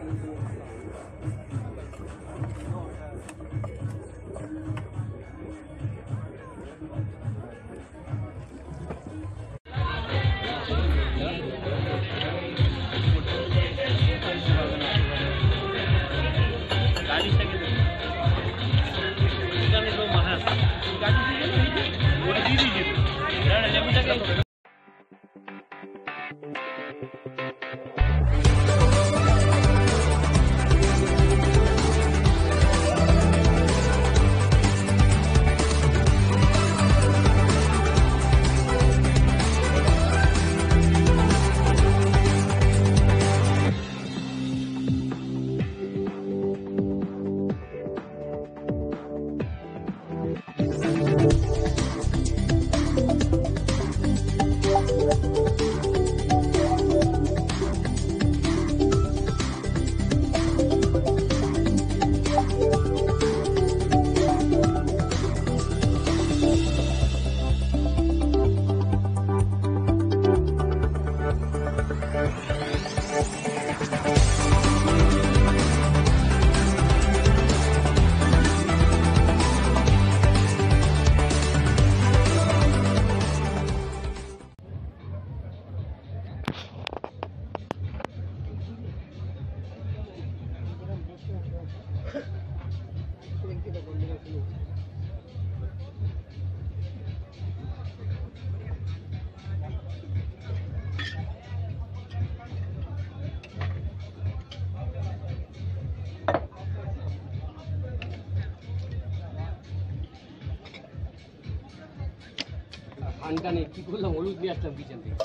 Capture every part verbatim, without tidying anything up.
ফানটা নেই, কি করলাম? হলুদ নিয়ে আসলাম কিচেন থেকে।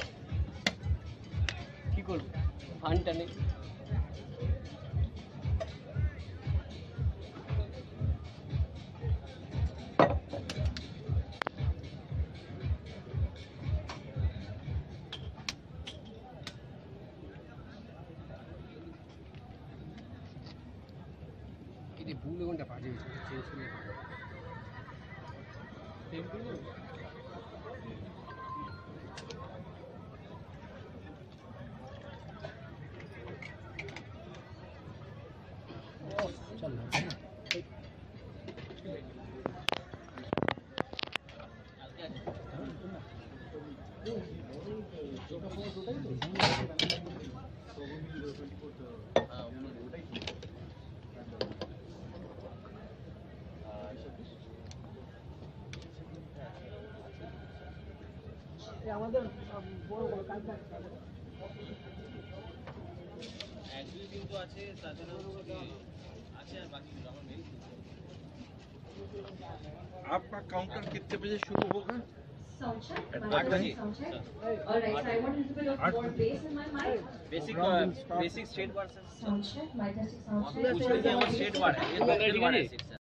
কি করবো? ফানটা নেই। এটা ভুল কোনটা বাজে চেঞ্জ করে চেঞ্জ করবো। চল না আমাদের বড় বড় কাজ কিন্তু আছে, তাছাড়া আছে আর বাকিগুলো আমার মেইল। आपका काउंटर कितने बजे शुरू होगा? आठ बजे। Alright, so I want a little bit of more bass in my mic. Basic basic straight bar sir. Sound check, mic testing, sound check. पूछ लीजिए वो straight bar है, ये local bar है।